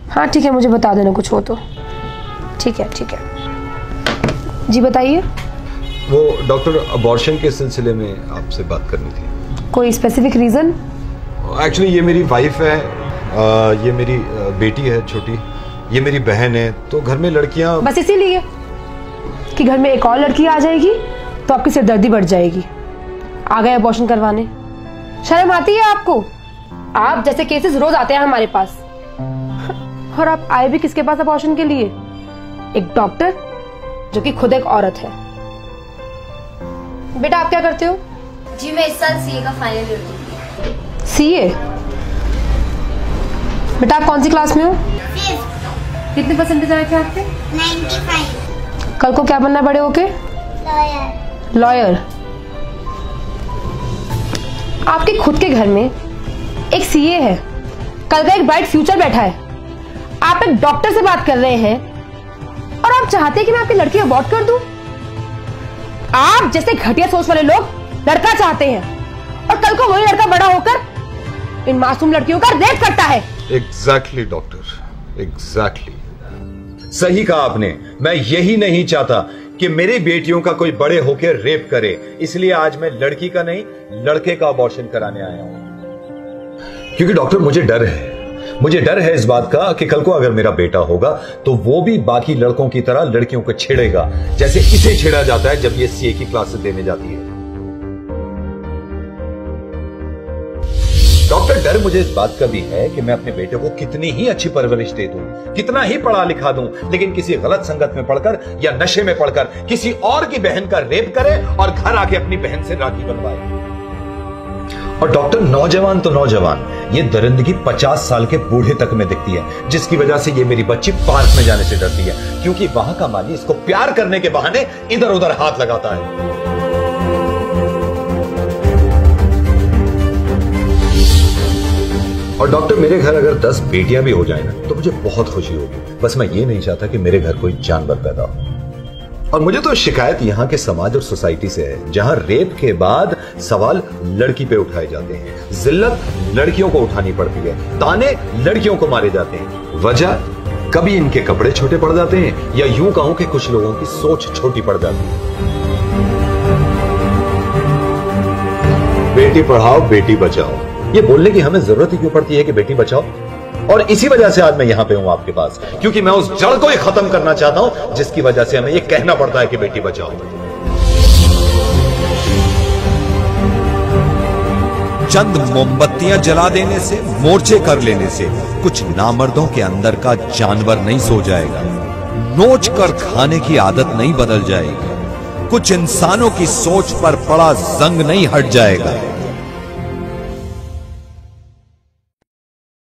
हाँ ठीक है, मुझे बता देना कुछ हो तो। ठीक है ठीक है, जी बताइए। वो डॉक्टर, अबॉर्शन के सिलसिले में आपसे बात करनी थी। कोई स्पेसिफिक रीज़न? एक्चुअली ये मेरी वाइफ है, ये मेरी बेटी है छोटी, ये मेरी बहन है, तो घर में लड़कियां। बस इसीलिए कि घर में एक और लड़की आ जाएगी तो आपकी सिरदर्दी बढ़ जाएगी। आ गए अबॉर्शन करवाने। शर्म आती है आपको? आप जैसे केसेस रोज आते हैं हमारे पास। और आप आए भी किसके पास अबॉर्शन के लिए? एक डॉक्टर जो कि खुद एक औरत है। बेटा आप क्या करते हो? जी मैं इस साल सीए का फाइनल ईयर दूंगी। सीए? बेटा आप कौन सी क्लास में हो? कितने परसेंटेज आए थे आपके? 95। कल को क्या बनना बड़े होके? लॉयर। लॉयर? आपके खुद के घर में एक सीए है, कल का एक ब्राइट फ्यूचर बैठा है। आप एक डॉक्टर से बात कर रहे हैं और आप चाहते हैं कि मैं आपकी लड़की अबॉर्ट कर दूं? आप जैसे घटिया सोच वाले लोग लड़का चाहते हैं और कल को वही लड़का बड़ा होकर इन मासूम लड़कियों का रेप करता है। एग्जैक्टली डॉक्टर, एग्जैक्टली सही कहा आपने। मैं यही नहीं चाहता कि मेरी बेटियों का कोई बड़े होकर रेप करे, इसलिए आज मैं लड़की का नहीं लड़के का अबॉर्शन कराने आया हूं। क्योंकि डॉक्टर मुझे डर है इस बात का कि कल को अगर मेरा बेटा होगा तो वो भी बाकी लड़कों की तरह लड़कियों को छेड़ेगा, जैसे इसे छेड़ा जाता है जब ये सीए की क्लासेस देने जाती है। डॉक्टर डर मुझे इस बात का भी है कि मैं अपने बेटे को कितनी ही अच्छी परवरिश दे दूं, कितना ही पढ़ा लिखा दूं, लेकिन किसी गलत संगत में पढ़कर या नशे में पढ़कर किसी और की बहन का रेप करे और घर आके अपनी बहन से राखी बनवाए। और डॉक्टर नौजवान तो नौजवान, ये दरिंदगी 50 साल के बूढ़े तक में दिखती है, जिसकी वजह से ये मेरी बच्ची पार्क में जाने से डरती है, क्योंकि वहां का माली इसको प्यार करने के बहाने इधर उधर हाथ लगाता है। और डॉक्टर मेरे घर अगर 10 बेटियां भी हो जाए ना तो मुझे बहुत खुशी होगी। बस मैं ये नहीं चाहता कि मेरे घर कोई जानवर पैदा हो। और मुझे तो शिकायत यहां के समाज और सोसाइटी से है, जहां रेप के बाद सवाल लड़की पे उठाए जाते हैं, जिल्लत लड़कियों को उठानी पड़ती है, ताने लड़कियों को मारे जाते हैं। वजह कभी इनके कपड़े छोटे पड़ जाते हैं या यूं कहूं कि कुछ लोगों की सोच छोटी पड़ जाती है। बेटी पढ़ाओ बेटी बचाओ, ये बोलने की हमें जरूरत ही क्यों पड़ती है कि बेटी बचाओ? और इसी वजह से आज मैं यहां पे हूं आपके पास, क्योंकि मैं उस जड़ को ही खत्म करना चाहता हूं जिसकी वजह से हमें यह कहना पड़ता है कि बेटी बचाओ। चंद मोमबत्तियां जला देने से, मोर्चे कर लेने से कुछ नामर्दों के अंदर का जानवर नहीं सो जाएगा, नोच कर खाने की आदत नहीं बदल जाएगी, कुछ इंसानों की सोच पर पड़ा जंग नहीं हट जाएगा।